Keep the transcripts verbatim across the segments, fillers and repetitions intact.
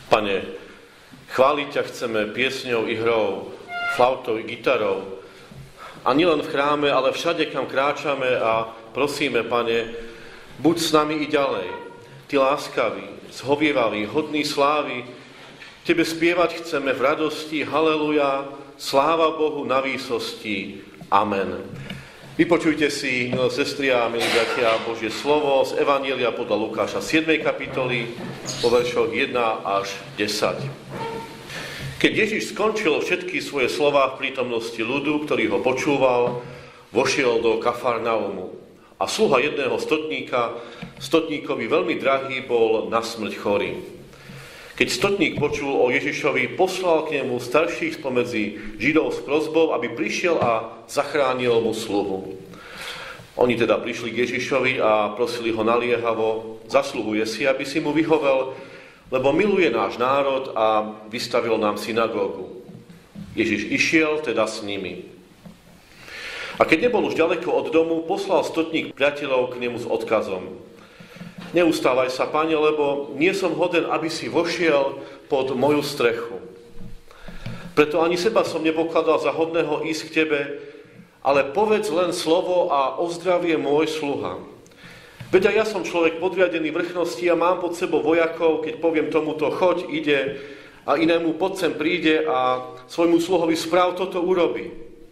Pane, chváliť ťa chceme piesňou i hrou, flautou i gitarou. A nielen v chráme, ale všade, kam kráčame a prosíme, Pane, buď s nami i ďalej. Ty láskavý, zhovievavý, hodný slávy, Tebe spievať chceme v radosti, haleluja, sláva Bohu na výsosti. Amen. Vypočujte si, milé sestry a milí bratia, Božie slovo z Evanjelia podľa Lukáša siedmej kapitoly, po veršoch jeden až desať. Keď Ježiš skončil všetky svoje slová v prítomnosti ľudu, ktorý ho počúval, vošiel do Kafarnaumu. A sluha jedného stotníka, stotníkovi veľmi drahý, bol na smrť chorý. Keď stotník počul o Ježišovi, poslal k nemu starších spomedzi Židov s prosbou, aby prišiel a zachránil mu sluhu. Oni teda prišli k Ježišovi a prosili ho naliehavo, zasluhuje si, aby si mu vyhovel, lebo miluje náš národ a vystavil nám synagógu. Ježiš išiel teda s nimi. A keď nebol už ďaleko od domu, poslal stotník priateľov k nemu s odkazom. Neustávaj sa, Pane, lebo nie som hoden, aby si vošiel pod moju strechu. Preto ani seba som nepokladal za hodného ísť k Tebe, ale povedz len slovo a ozdravie môj sluha. Veď aj ja som človek podriadený vrchnosti a mám pod sebou vojakov, keď poviem tomuto choď, ide a inému poď sem príde a svojmu sluhovi správ toto urobí.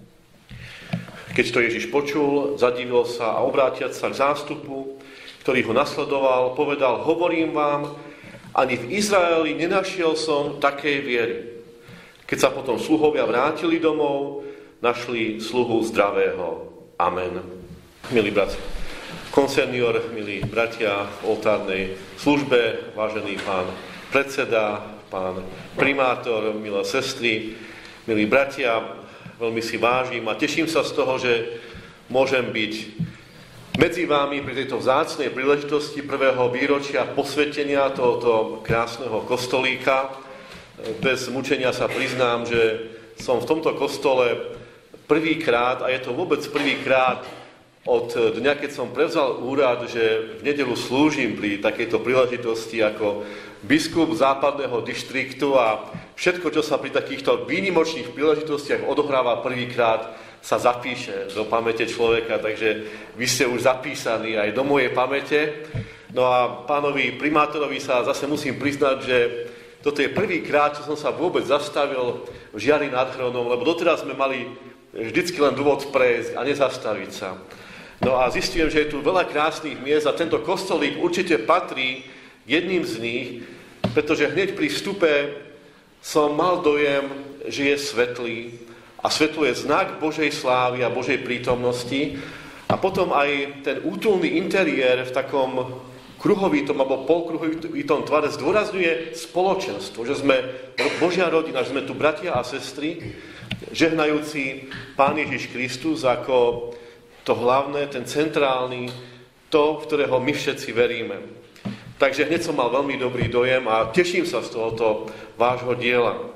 Keď to Ježiš počul, zadivil sa a obrátiac sa k zástupu, ktorý ho nasledoval, povedal, hovorím vám, ani v Izraeli nenašiel som takej viery. Keď sa potom sluhovia vrátili domov, našli sluhu zdravého. Amen. Milí bratci, konsenior, milí bratia v oltárnej službe, vážený pán predseda, pán primátor, milé sestry, milí bratia, veľmi si vážim a teším sa z toho, že môžem byť medzi vámi pri tejto vzácnej príležitosti prvého výročia posvetenia tohoto krásneho kostolíka. Bez mučenia sa priznám, že som v tomto kostole prvýkrát, a je to vôbec prvýkrát od dňa, keď som prevzal úrad, že v nedeľu slúžim pri takejto príležitosti ako biskup západného dištriktu a všetko, čo sa pri takýchto výnimočných príležitostiach odohráva prvýkrát, sa zapíše do pamäte človeka, takže vy ste už zapísaní aj do mojej pamäte. No a pánovi primátorovi sa zase musím priznať, že toto je prvýkrát, čo som sa vôbec zastavil v Žiari nad Hronom, lebo doteraz sme mali vždycky len dôvod prejsť a nezastaviť sa. No a zistujem, že je tu veľa krásnych miest a tento kostolík určite patrí jedným z nich, pretože hneď pri vstupe som mal dojem, že je svetlý, a svetlo je znak Božej slávy a Božej prítomnosti. A potom aj ten útulný interiér v takom kruhovitom alebo polkruhovitom tvare zdôrazňuje spoločenstvo, že sme Božia rodina, že sme tu bratia a sestry, žehnajúci Pán Ježiš Kristus ako to hlavné, ten centrálny, to, v ktorého my všetci veríme. Takže hneď som mal veľmi dobrý dojem a teším sa z tohoto vášho diela.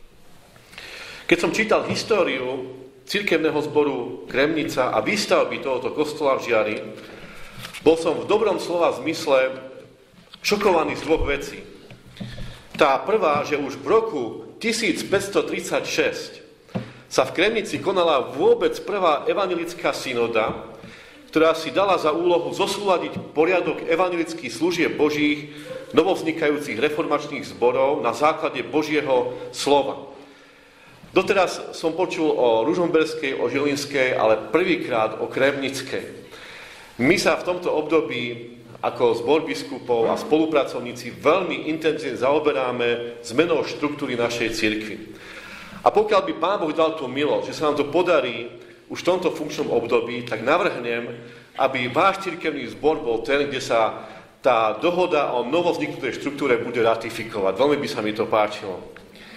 Keď som čítal históriu cirkevného zboru Kremnica a výstavby tohoto kostola v Žiari, bol som v dobrom slova zmysle šokovaný z dvoch vecí. Tá prvá, že už v roku tisícpäťstotridsaťšesť sa v Kremnici konala vôbec prvá evanjelická synoda, ktorá si dala za úlohu zosúladiť poriadok evanjelických služieb Božích novovznikajúcich reformačných zborov na základe Božieho slova. Doteraz som počul o Ružomberskej, o Žilinskej, ale prvýkrát o Kremnickej. My sa v tomto období ako zbor biskupov a spolupracovníci veľmi intenzívne zaoberáme zmenou štruktúry našej cirkvi. A pokiaľ by Pán Boh dal tú milosť, že sa nám to podarí už v tomto funkčnom období, tak navrhnem, aby váš cirkevný zbor bol ten, kde sa tá dohoda o novovzniknutej štruktúre bude ratifikovať. Veľmi by sa mi to páčilo.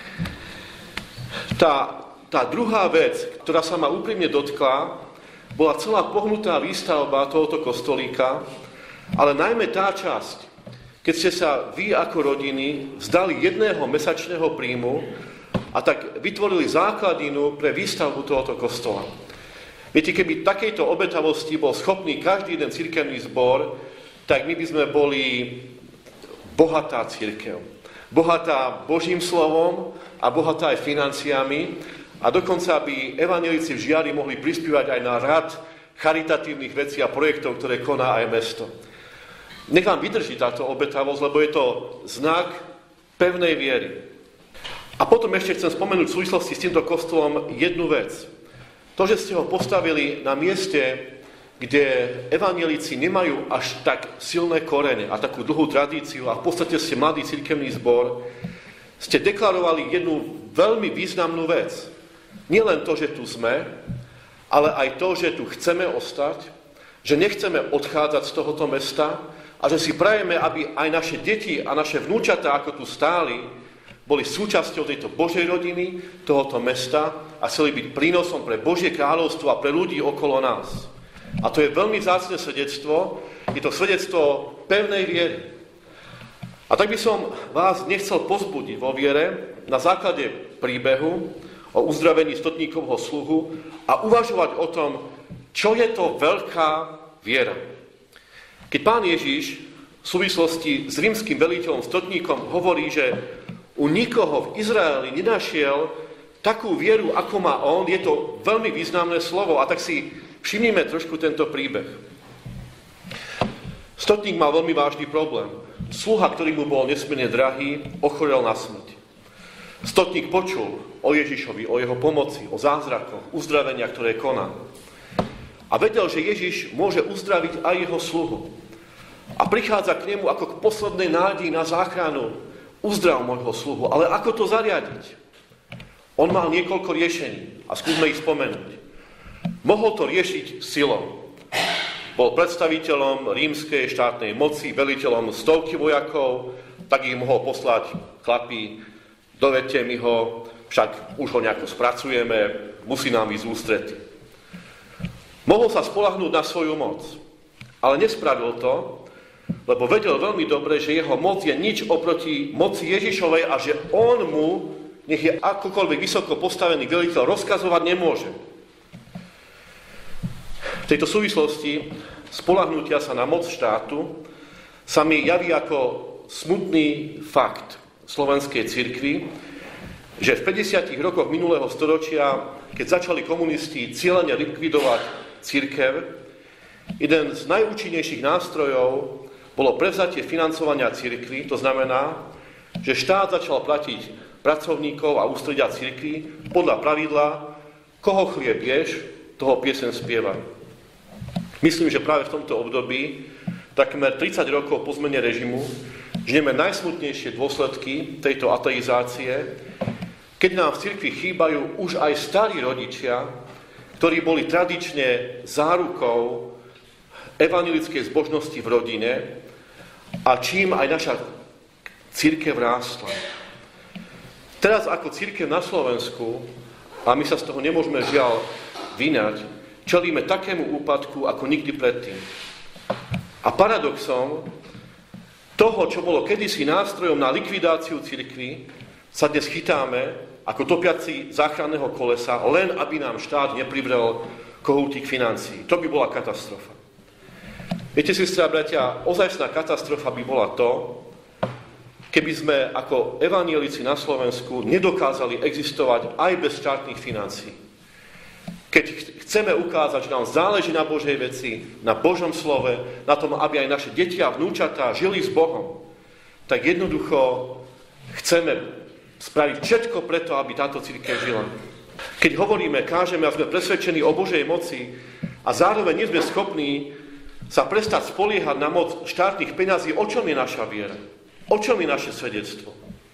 Tá, tá druhá vec, ktorá sa ma úprimne dotkla, bola celá pohnutá výstavba tohoto kostolíka, ale najmä tá časť, keď ste sa vy ako rodiny vzdali jedného mesačného príjmu a tak vytvorili základinu pre výstavbu tohoto kostola. Viete, keby takejto obetavosti bol schopný každý jeden cirkevný zbor, tak my by sme boli bohatá cirkev. bohatá Božím slovom a bohatá aj financiami a dokonca by evanjelici v Žiari mohli prispievať aj na rad charitatívnych vecí a projektov, ktoré koná aj mesto. Nech vám vydrží táto obetavosť, lebo je to znak pevnej viery. A potom ešte chcem spomenúť v súvislosti s týmto kostolom jednu vec. To, že ste ho postavili na mieste, kde evanjelici nemajú až tak silné korene a takú dlhú tradíciu a v podstate ste mladý cirkevný zbor, ste deklarovali jednu veľmi významnú vec. Nie len to, že tu sme, ale aj to, že tu chceme ostať, že nechceme odchádzať z tohoto mesta a že si prajeme, aby aj naše deti a naše vnúčatá, ako tu stáli, boli súčasťou tejto Božej rodiny, tohoto mesta a chceli byť prínosom pre Božie kráľovstvo a pre ľudí okolo nás. A to je veľmi vzácne svedectvo, je to svedectvo pevnej viery. A tak by som vás nechcel pozbudiť vo viere na základe príbehu o uzdravení stotníkovho sluhu a uvažovať o tom, čo je to veľká viera. Keď Pán Ježiš v súvislosti s rímskym veliteľom stotníkom hovorí, že u nikoho v Izraeli nenašiel takú vieru, ako má on, je to veľmi významné slovo. A tak si všimnime trošku tento príbeh. Stotník mal veľmi vážny problém. Sluha, ktorý mu bol nesmierne drahý, ochorel na smrť. Stotník počul o Ježišovi, o jeho pomoci, o zázrakoch, uzdravenia, ktoré koná. A vedel, že Ježiš môže uzdraviť aj jeho sluhu. A prichádza k nemu ako k poslednej nádeji na záchranu. Uzdrav môjho sluhu, ale ako to zariadiť? On mal niekoľko riešení a skúsme ich spomenúť. Mohol to riešiť silou. Bol predstaviteľom rímskej štátnej moci, veliteľom stovky vojakov, tak ich mohol poslať chlapi, dovete mi ho, však už ho nejako spracujeme, musí nám ísť ústrety. Mohol sa spoľahnúť na svoju moc, ale nespravil to, lebo vedel veľmi dobre, že jeho moc je nič oproti moci Ježišovej a že on mu, nech je akokoľvek vysoko postavený veliteľ, rozkazovať nemôže. V tejto súvislosti spoľahnutia sa na moc štátu sa mi javí ako smutný fakt slovenskej cirkvi, že v päťdesiatych rokoch minulého storočia, keď začali komunisti cieľene likvidovať cirkev, jeden z najúčinnejších nástrojov bolo prevzatie financovania cirkvi, to znamená, že štát začal platiť pracovníkov a ústredia cirkvi podľa pravidla, koho chlieb ješ, toho piesen spievaj. Myslím, že práve v tomto období, takmer tridsať rokov po zmene režimu, žijeme najsmutnejšie dôsledky tejto ateizácie, keď nám v cirkvi chýbajú už aj starí rodičia, ktorí boli tradične zárukou evanjelickej zbožnosti v rodine a čím aj naša cirkev rástla. Teraz ako cirkev na Slovensku, a my sa z toho nemôžeme žiaľ vyňať, čelíme takému úpadku ako nikdy predtým. A paradoxom toho, čo bolo kedysi nástrojom na likvidáciu cirkvi, sa dnes chytáme ako topiaci záchranného kolesa, len aby nám štát neprivrel kohútik financií. To by bola katastrofa. Viete, sestri a bratia, ozajstná katastrofa by bola to, keby sme ako evanjelici na Slovensku nedokázali existovať aj bez štátnych financií. Keď chceme ukázať, že nám záleží na Božej veci, na Božom slove, na tom, aby aj naše deti a vnúčatá žili s Bohom, tak jednoducho chceme spraviť všetko preto, aby táto cirkev žila. Keď hovoríme, kážeme a sme presvedčení o Božej moci a zároveň nie sme schopní sa prestať spoliehať na moc štátnych peňazí, o čom je naša viera? O čom je naše svedectvo?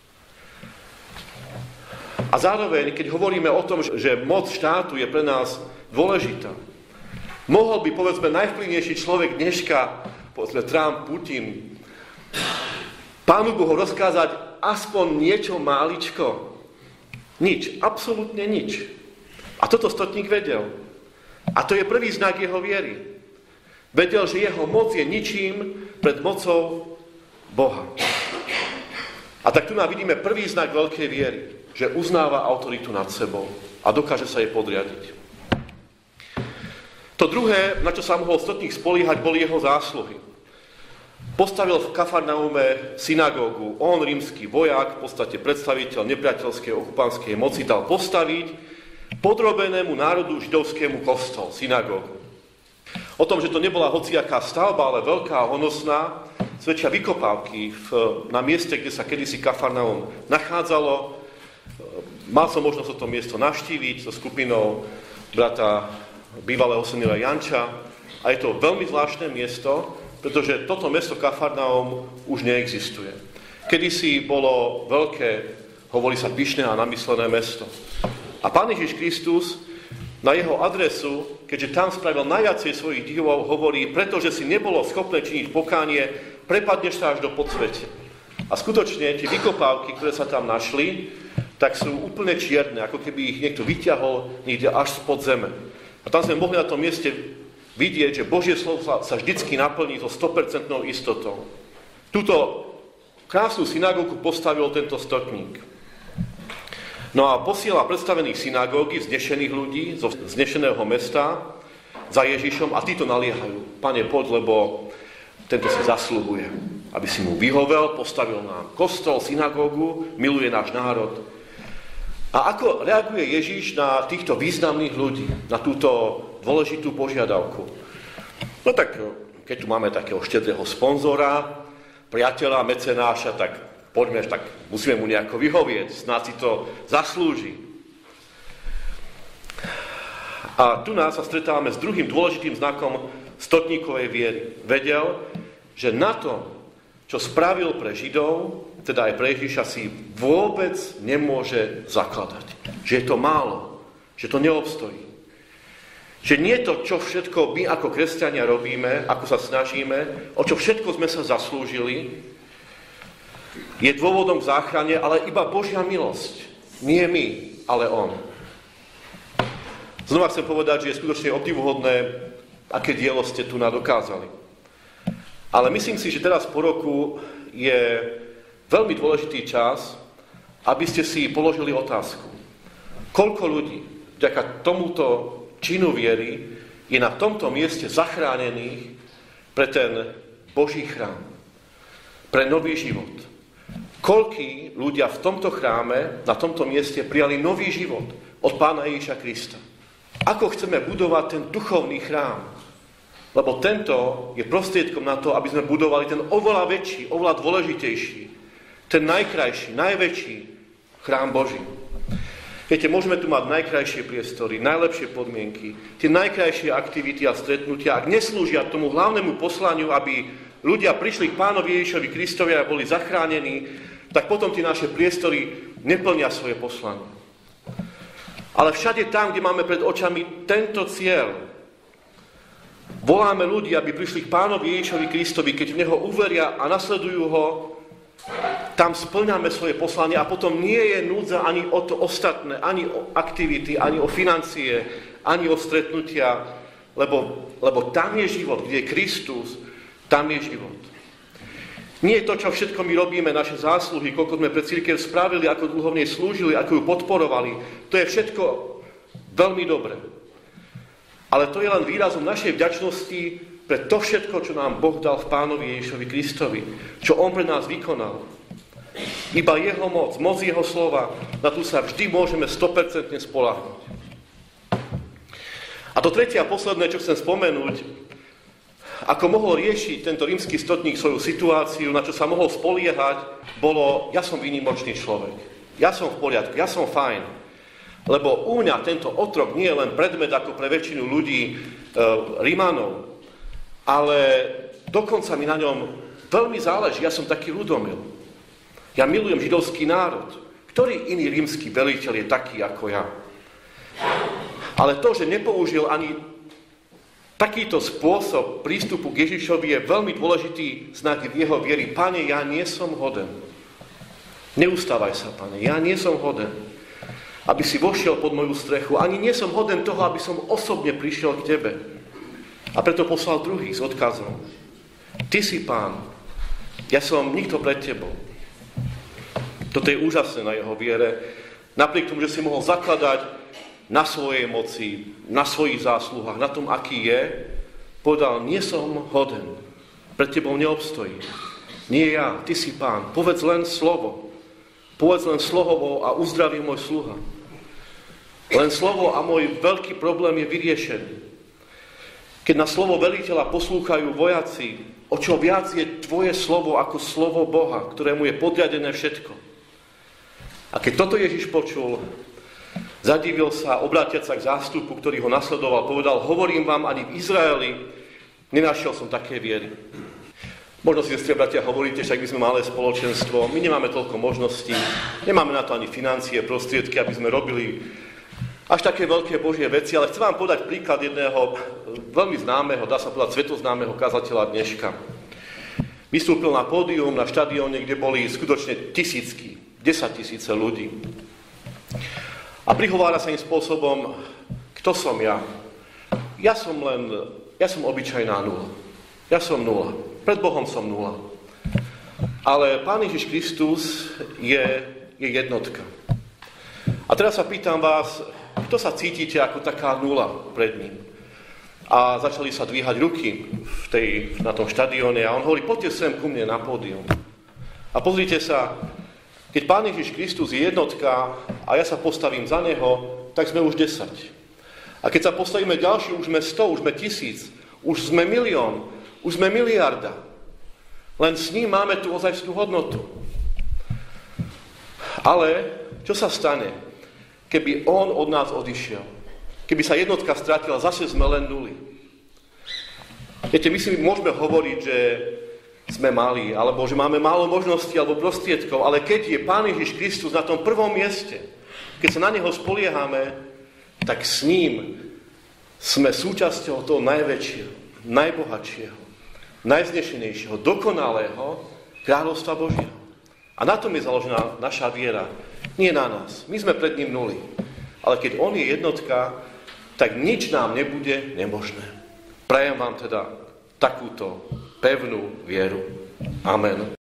A zároveň, keď hovoríme o tom, že moc štátu je pre nás dôležitá, mohol by, povedzme, najvplyvnejší človek dneška, povedzme Trump, Putin, Pánu Bohu rozkázať aspoň niečo máličko? Nič, absolútne nič. A toto stotník vedel. A to je prvý znak jeho viery. Vedel, že jeho moc je ničím pred mocou Boha. A tak tu nám vidíme prvý znak veľkej viery, že uznáva autoritu nad sebou a dokáže sa jej podriadiť. To druhé, na čo sa mohol stotník spoliehať, boli jeho zásluhy. Postavil v Kafarnaume synagógu. On, rímsky vojak, v podstate predstaviteľ nepriateľskej okupantskej moci, dal postaviť podrobenému národu židovskému kostol, synagógu. O tom, že to nebola hociaká stavba, ale veľká a honosná, svedčia vykopávky v, na mieste, kde sa kedysi Kafarnaum nachádzalo. Mal som možnosť to miesto navštíviť so skupinou brata bývalého seniora Janča. A je to veľmi zvláštne miesto, pretože toto mesto Kafarnaum už neexistuje. Kedysi bolo veľké, hovorí sa pyšné a namyslené mesto. A Pán Ježiš Kristus na jeho adresu, keďže tam spravil najviacej svojich divov, hovorí, pretože si nebolo schopné činiť pokánie, prepadneš sa až do podsvete. A skutočne tie vykopávky, ktoré sa tam našli, tak sú úplne čierne, ako keby ich niekto vyťahol niekde až spod zeme. A tam sme mohli na tom mieste vidieť, že Božie slovo sa vždycky naplní so sto percent istotou. Túto krásnu synagógu postavil tento stotník. No a posiela predstavených synagógy, vznešených ľudí zo vznešeného mesta za Ježišom a títo naliehajú. Pane, poď, lebo tento si zasluhuje, aby si mu vyhovel, postavil nám kostol, synagógu, miluje náš národ. A ako reaguje Ježiš na týchto významných ľudí, na túto dôležitú požiadavku? No tak, keď tu máme takého štedrého sponzora, priateľa, mecenáša, tak poďme, tak musíme mu nejako vyhovieť, snáď si to zaslúži. A tu nás sa stretávame s druhým dôležitým znakom stotníkovej viery. Vedel, že na tom, čo spravil pre Židov, teda aj pre Ježiša, si vôbec nemôže zakladať. Že je to málo, že to neobstojí. Že nie to, čo všetko my ako kresťania robíme, ako sa snažíme, o čo všetko sme sa zaslúžili, je dôvodom k záchrane, ale iba Božia milosť. Nie my, ale On. Znova chcem povedať, že je skutočne obdivuhodné, aké dielo ste tu nadokázali. Ale myslím si, že teraz po roku je veľmi dôležitý čas, aby ste si položili otázku. Koľko ľudí vďaka tomuto činu viery je na tomto mieste zachránených pre ten Boží chrám, pre nový život? Koľkí ľudia v tomto chráme, na tomto mieste prijali nový život od Pána Ježiša Krista? Ako chceme budovať ten duchovný chrám? Lebo tento je prostriedkom na to, aby sme budovali ten oveľa väčší, oveľa dôležitejší, ten najkrajší, najväčší chrám Boží. Viete, môžeme tu mať najkrajšie priestory, najlepšie podmienky, tie najkrajšie aktivity a stretnutia, ak neslúžia tomu hlavnému poslaniu, aby ľudia prišli k Pánovi Ježišovi Kristovi a boli zachránení, tak potom tie naše priestory neplnia svoje poslanie. Ale všade tam, kde máme pred očami tento cieľ, voláme ľudí, aby prišli k Pánovi Ježišovi Kristovi, keď v Neho uveria a nasledujú Ho, tam splňame svoje poslanie a potom nie je núdza ani o to ostatné, ani o aktivity, ani o financie, ani o stretnutia, lebo, lebo tam je život, kde je Kristus, tam je život. Nie je to, čo všetko my robíme, naše zásluhy, koľko sme pre cirkev spravili, ako dlho v nej slúžili, ako ju podporovali. To je všetko veľmi dobré. Ale to je len výrazom našej vďačnosti pre to všetko, čo nám Boh dal v Pánovi Ježišovi Kristovi, čo On pre nás vykonal. Iba Jeho moc, moc Jeho slova, na tú sa vždy môžeme sto percent spoľahnúť. A to tretie a posledné, čo chcem spomenúť, ako mohol riešiť tento rímsky stotník svoju situáciu, na čo sa mohol spoliehať, bolo, ja som výnimočný človek, ja som v poriadku, ja som fajn. Lebo u mňa tento otrok nie je len predmet ako pre väčšinu ľudí e, Rímanov, ale dokonca mi na ňom veľmi záleží, ja som taký ľudomil. Ja milujem židovský národ. Ktorý iný rímsky veliteľ je taký ako ja? Ale to, že nepoužil ani takýto spôsob prístupu k Ježišovi, je veľmi dôležitý znak jeho viery. Pane, ja nie som hoden. Neustávaj sa, Pane, ja nie som hoden, aby si vošiel pod moju strechu. Ani nie som hoden toho, aby som osobne prišiel k Tebe. A preto poslal druhý s odkazom. Ty si Pán, ja som nikto pred Tebou. Toto je úžasné na jeho viere. Napriek tomu, že si mohol zakladať na svojej moci, na svojich zásluhách, na tom, aký je, povedal, nie som hoden pred tebou neobstojí. Nie ja, ty si Pán. Povedz len slovo. Povedz len slovo a uzdraví môj sluha. Len slovo a môj veľký problém je vyriešený. Keď na slovo veliteľa poslúchajú vojaci, o čo viac je tvoje slovo ako slovo Boha, ktorému je podriadené všetko. A keď toto Ježiš počul, zadivil sa, obrátiac sa k zástupu, ktorý ho nasledoval, povedal, hovorím vám, ani v Izraeli nenašiel som také viery. Možno si, sestri a bratia, hovoríte, že ak by sme malé spoločenstvo, my nemáme toľko možností, nemáme na to ani financie, prostriedky, aby sme robili až také veľké Božie veci, ale chcem vám podať príklad jedného veľmi známeho, dá sa povedať svetoznámeho kazateľa dneška. Vystúpil na pódium na štadióne, kde boli skutočne tisícky, desaťtisíce ľudí. A prihovára sa im spôsobom, kto som ja? Ja som len, ja som obyčajná nula. Ja som nula. Pred Bohom som nula. Ale Pán Ježiš Kristus je, je jednotka. A teraz sa pýtam vás, kto sa cítite ako taká nula pred ním? A začali sa dvíhať ruky v tej, na tom štadióne a on hovorí, poďte sem ku mne na pódium. A pozrite sa, keď Pán Ježiš Kristus je jednotka a ja sa postavím za neho, tak sme už desať. A keď sa postavíme ďalší, už sme sto, už sme tisíc, už sme milión, už sme miliarda. Len s ním máme tú ozajstnú hodnotu. Ale čo sa stane, keby on od nás odišiel? Keby sa jednotka stratila, zase sme len nuly. Viete, my si môžeme hovoriť, že sme malí, alebo že máme málo možností alebo prostriedkov, ale keď je Pán Ježiš Kristus na tom prvom mieste, keď sa na neho spoliehame, tak s ním sme súčasťou toho najväčšieho, najbohatšieho, najznešenejšieho, dokonalého kráľovstva Božieho. A na tom je založená naša viera. Nie na nás. My sme pred ním nuli. Ale keď on je jednotka, tak nič nám nebude nemožné. Prajem vám teda takúto pevnú vieru. Amen.